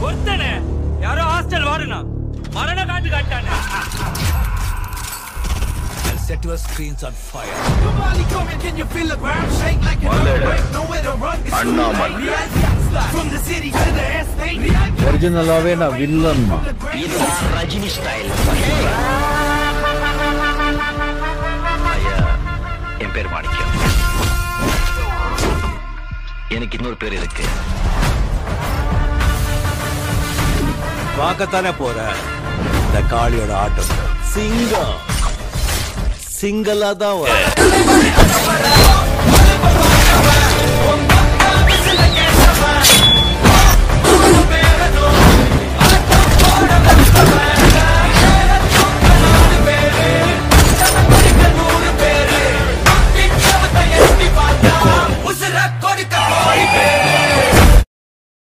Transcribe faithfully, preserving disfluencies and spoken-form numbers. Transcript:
ஒருத்தனே யாரோ ஹாஸ்டல் வாடுனா மரண காட்டு காட்டானே. I'll set your screens on fire. Somebody come and can you feel the ground shake like an earthquake? Nowhere to run. From the city to the estate. Original ave na villain ma. It's a Rajini style. Aya, emper manikya. எனக்கு இன்னொரு பேர் இருக்கு. பார்க்கத்தானே போற இந்த காளியோட ஆட்டம். சிங்கம் சிங்கலா தான் வர.